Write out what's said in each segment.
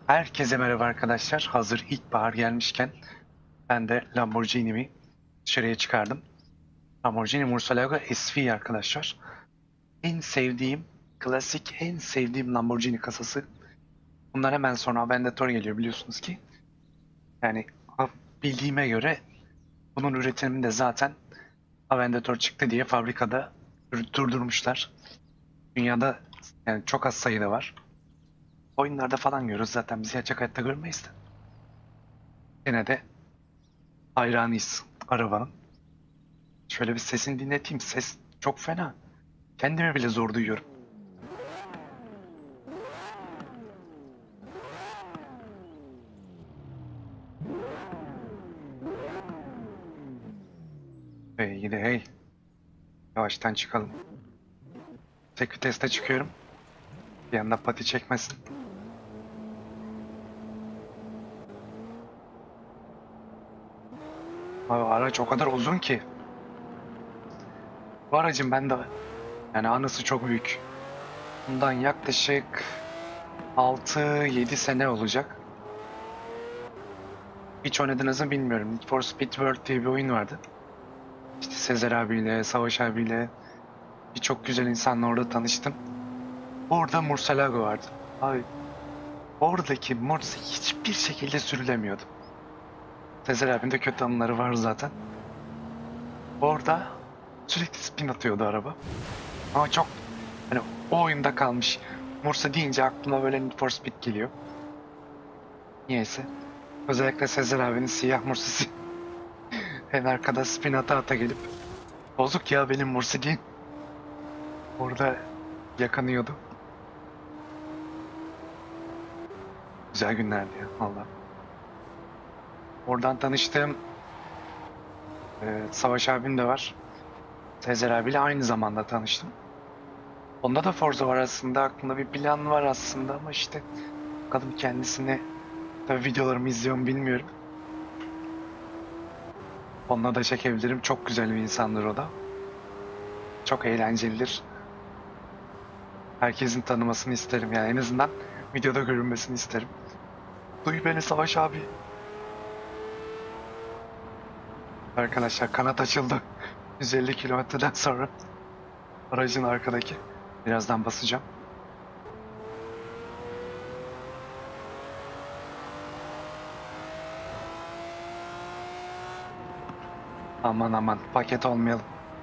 Herkese merhaba arkadaşlar. Hazır ilkbahar gelmişken ben de Lamborghini'mi dışarıya çıkardım. Lamborghini Murcielago SV arkadaşlar. En sevdiğim, klasik en sevdiğim Lamborghini kasası. Bundan hemen sonra Aventador geliyor biliyorsunuz ki. Yani bildiğime göre bunun üretiminde zaten Aventador çıktı diye fabrikada durdurmuşlar. Dünyada yani çok az sayıda var. Oyunlarda falan görürüz zaten biz gerçek hayatta görmeyiz de. Yine de hayranıyız arabanın. Şöyle bir sesini dinleteyim. Ses çok fena. Kendimi bile zor duyuyorum. Hey gidi hey. Yavaştan çıkalım. Tek viteste çıkıyorum. Bir anda pati çekmesin. Abi araç o kadar uzun ki. Bu aracın bende yani anısı çok büyük. Bundan yaklaşık 6-7 sene olacak. Hiç oynadınız mı bilmiyorum. Need for Speed World diye bir oyun vardı. İşte Sezer abiyle, Savaş abiyle birçok güzel insanla orada tanıştım. Orada Murcielago vardı. Abi oradaki Mursi hiçbir şekilde sürülemiyordu. Sezer abinin de kötü anıları var zaten. Orada sürekli spin atıyordu araba. Ama çok hani o oyunda kalmış. Mursa deyince aklıma böyle Need for Speed geliyor. Niyeyse. Özellikle Sezer abinin siyah Mursa'sı en arkada spin ata ata gelip bozuk ya benim Mursa değil. Orada yakanıyordu. Güzel günlerdi ya valla. Oradan tanıştığım Savaş abim de var. Sezer abiyle aynı zamanda tanıştım. Onda da Forza var aslında. Aklımda bir plan var aslında ama işte bakalım kendisine tabii videolarımı izliyor mu bilmiyorum. Onunla da çekebilirim. Çok güzel bir insandır o da. Çok eğlencelidir. Herkesin tanımasını isterim yani en azından videoda görünmesini isterim. Duy beni Savaş abi. Arkadaşlar kanat açıldı. 150 kilometreden sonra aracın arkadaki. Birazdan basacağım. Aman aman paket olmayalım.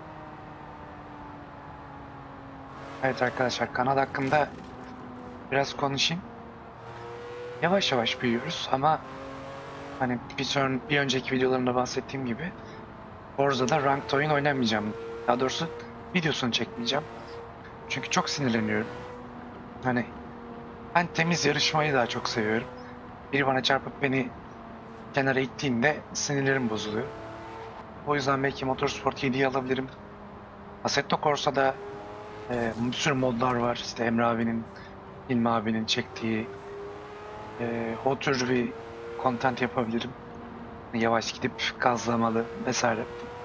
Evet arkadaşlar kanat hakkında biraz konuşayım. Yavaş yavaş büyüyoruz ama hani bir önceki videolarımda bahsettiğim gibi Forza'da ranked oyun oynamayacağım. Daha doğrusu videosunu çekmeyeceğim. Çünkü çok sinirleniyorum. Hani ben temiz yarışmayı daha çok seviyorum. Biri bana çarpıp beni kenara ittiğinde sinirlerim bozuluyor. O yüzden belki Motorsport 7'yi alabilirim. Assetto Corsa'da bir sürü modlar var. İşte Emre abinin, İlmi abinin çektiği o tür bir content yapabilirim. Yavaş gidip gazlamalı vesaire.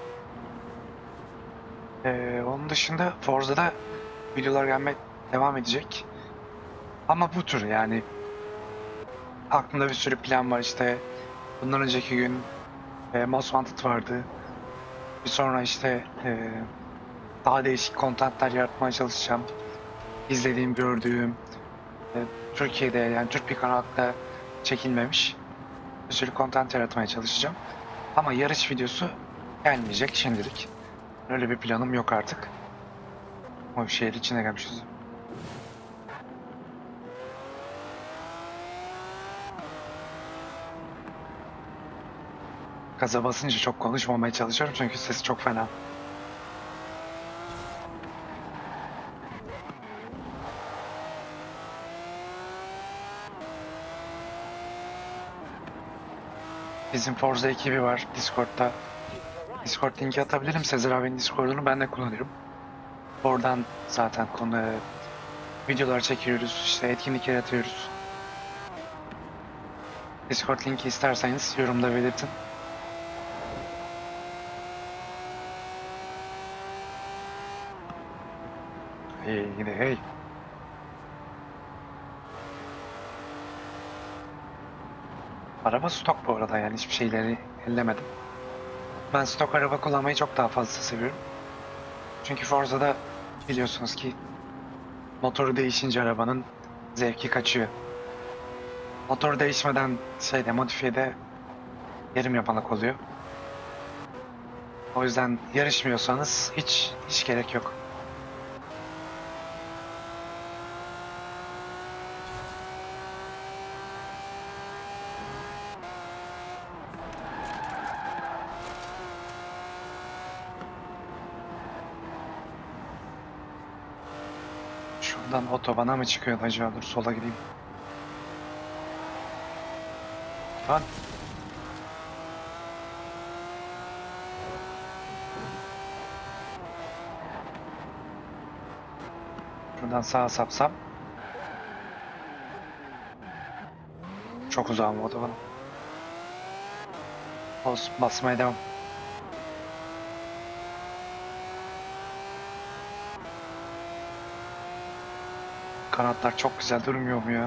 Onun dışında Forza'da videolar gelmeye devam edecek. Ama bu tür yani aklımda bir sürü plan var işte. Bundan önceki gün Most Wanted vardı. Bir sonra işte daha değişik kontentler yaratmaya çalışacağım. İzlediğim, gördüğüm, Türkiye'de yani Türk bir kanalda çekilmemiş bir sürü kontent yaratmaya çalışacağım. Ama yarış videosu gelmeyecek şimdilik. Öyle bir planım yok artık. O şehir içine gelmişiz. Gaza basınca çok konuşmamaya çalışıyorum çünkü ses çok fena. Bizim Forza ekibi var Discord'da. Discord linki atabilirim. Sezer abinin Discord'unu ben de kullanıyorum. Oradan zaten videolar çekiyoruz, işte etkinlik yaratıyoruz. Discord linki isterseniz yorumda belirtin. Hey, yine hey. Araba stok bu arada, yani hiçbir şeyleri ellemedim. Ben stok araba kullanmayı çok daha fazla seviyorum. Çünkü Forza'da biliyorsunuz ki motoru değişince arabanın zevki kaçıyor. Motor değişmeden modifiyede yarım yamalak oluyor. O yüzden yarışmıyorsanız hiç gerek yok. Şuradan otobana mı çıkıyor acaba? Dur sola gideyim. Lan şuradan sağa sapsam. Çok uzağım otobana. Olsun, basmaya devam. Kanatlar çok güzel durmuyor mu ya?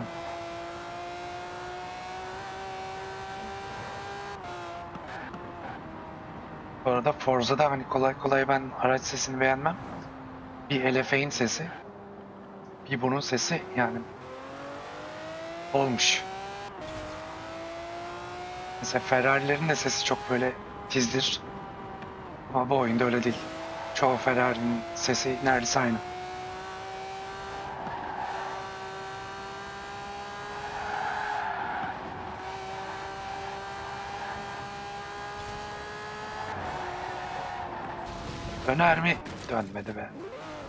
Bu arada Forza'da hani kolay kolay ben araç sesini beğenmem. Bir LFA'in sesi, bir bunun sesi yani olmuş. Mesela Ferrari'lerin de sesi çok böyle tizdir. Ama bu oyunda öyle değil. Çoğu Ferrari'nin sesi neredeyse aynı. Döner mi? Dönmedi be.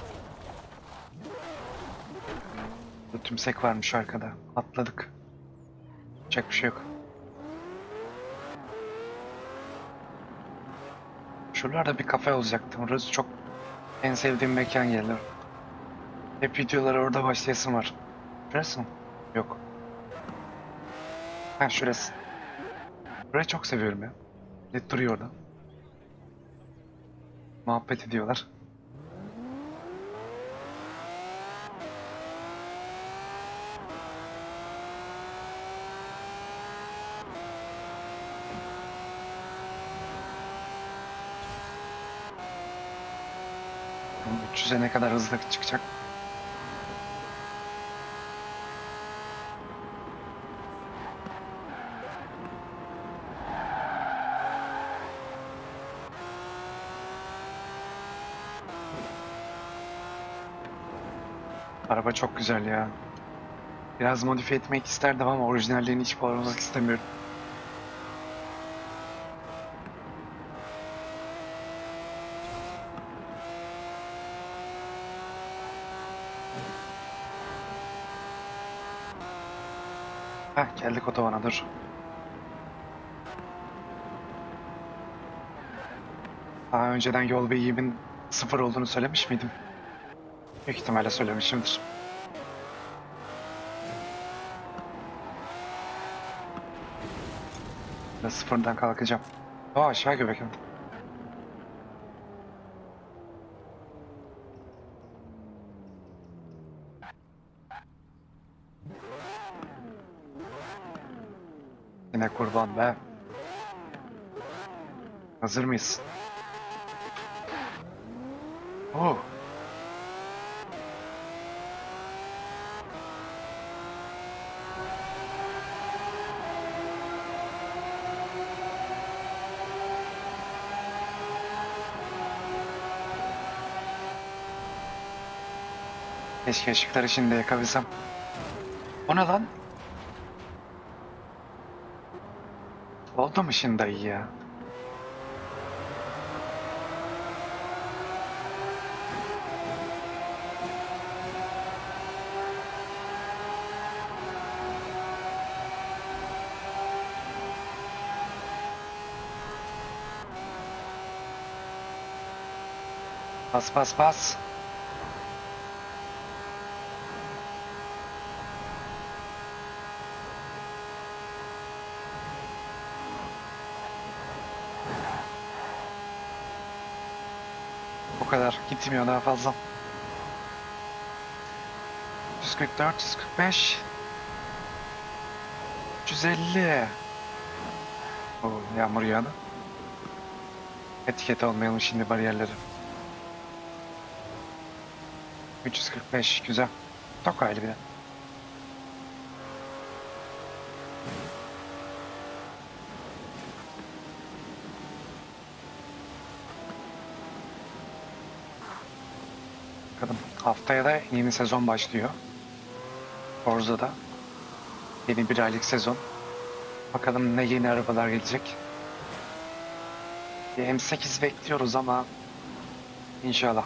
Bu tümsek varmış arkada. Atladık. Yapacak bir şey yok. Şuralarda bir kafe olacaktı. Orası çok en sevdiğim mekan gelir. Hep videoları orada başlayasım var. Şurası mı? Yok. Ha şurası. Burayı çok seviyorum ya. Millet duruyor orada. Muhabbet ediyorlar. Bakalım 300'e ne kadar hızlı çıkacak. Araba çok güzel ya. Biraz modifiye etmek isterdim ama orijinalliğini hiç bozmak istemiyorum. Heh, geldik otobana, dur. Daha önceden yol bilgimin sıfır olduğunu söylemiş miydim? Büyük ihtimalle söylemişimdir. Ve sıfırdan kalkacağım. Aşağı göbek atım. Yine kurban be. Hazır mıyız? Oo. Keşke ışıkları şimdi yakabilsem. O ne lan? Oldu mu şimdi dayı ya? Bas bas bas. O kadar. Gitmiyor daha fazla. 144, 145. 350. O yağmur yağdı. Etiket olmayalım şimdi bariyerleri. 345 güzel. Çok ayrı bir de. Bakalım. Haftaya da yeni sezon başlıyor. Forza'da. Yeni bir aylık sezon. Bakalım ne yeni arabalar gelecek. Bir M8 bekliyoruz ama inşallah.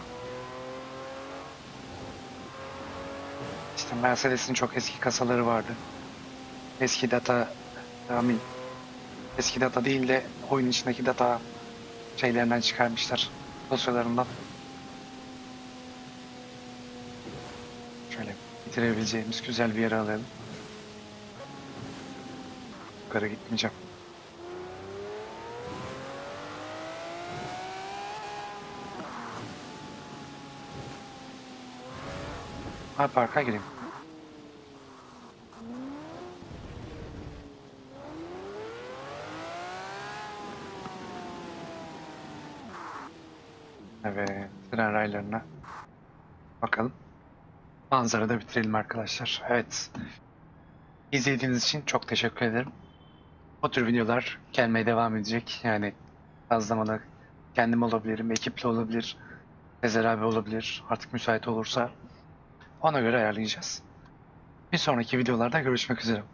İşte Mercedes'in çok eski kasaları vardı. Eski data, I eski data değil de oyun içindeki data şeylerinden çıkarmışlar. Dosyalarından. Şöyle bitirebileceğimiz güzel bir yere alalım. Yukarı gitmeyeceğim. Ha, parka gireyim. Evet, tren raylarına bakalım. Manzarada bitirelim arkadaşlar. Evet, izlediğiniz için çok teşekkür ederim. Bu tür videolar gelmeye devam edecek. Yani gazlamada kendim olabilirim, ekiple olabilir, Sezer abi olabilir. Artık müsait olursa ona göre ayarlayacağız. Bir sonraki videolarda görüşmek üzere.